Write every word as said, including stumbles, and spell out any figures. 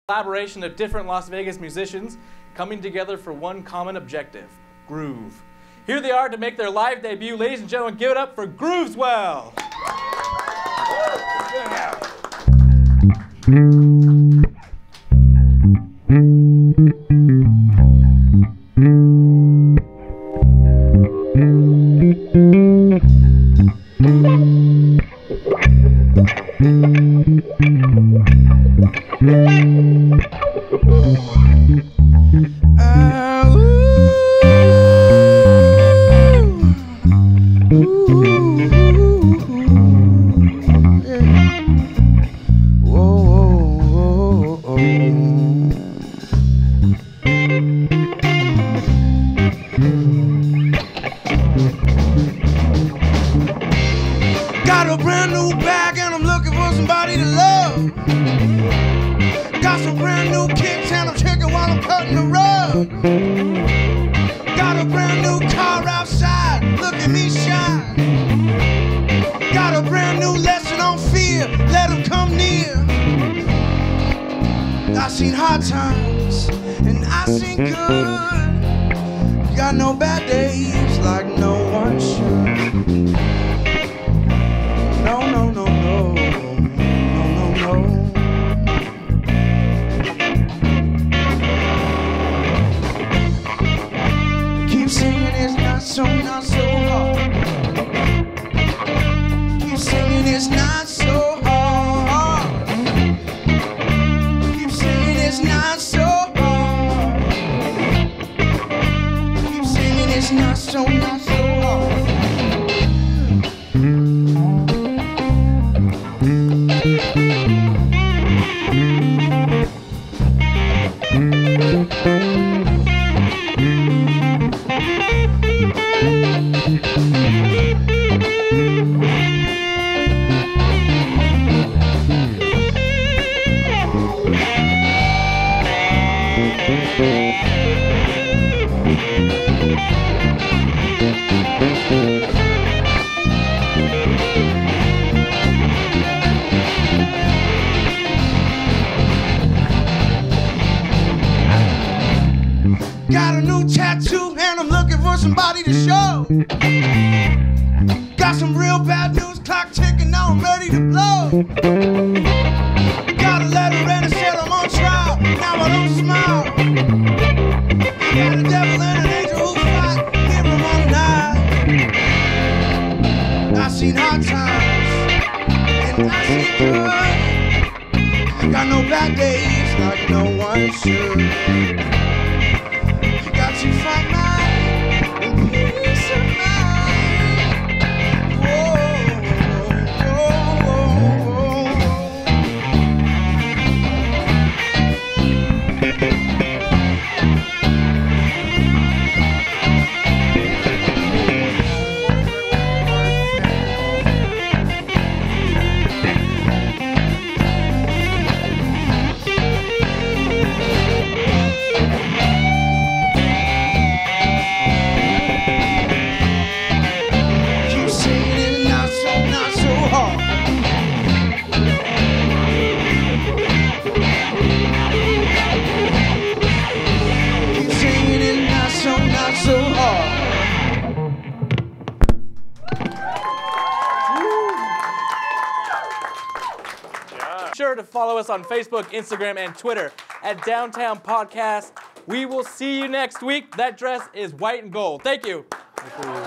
Collaboration of different Las Vegas musicians coming together for one common objective, groove. Here they are to make their live debut. Ladies and gentlemen, give it up for Grooveswell. Yeah. Got a brand new bag and I'm looking for somebody to love. Got some brand new kicks and I'm checking while I'm cutting the rug. Got a brand new car outside, look at me shine. Got a brand new lesson on fear, let them come near. I seen hard times and I seen good. Got no bad days like no one should. No, no, no, no, no, no, no. Keep singing, it's not so, not so hard. Keep singing, it's not so hard. Keep singing, it's not so hard. Keep singing, it's not so, not so hard. Got a new tattoo and I'm looking for somebody to show. Got some real bad news, clock ticking, now I'm ready to blow. Got a letter and it said I'm on trial, now I don't smile. Got a devil and an angel who fight, give them all night. I seen hard times and I seen good. I got no bad days like no one should. To find my peace of mind. Whoa, whoa, whoa, so hard. Yeah. Be sure to follow us on Facebook, Instagram, and Twitter at Downtown Podcast. We will see you next week. That dress is white and gold. Thank you. Thank you.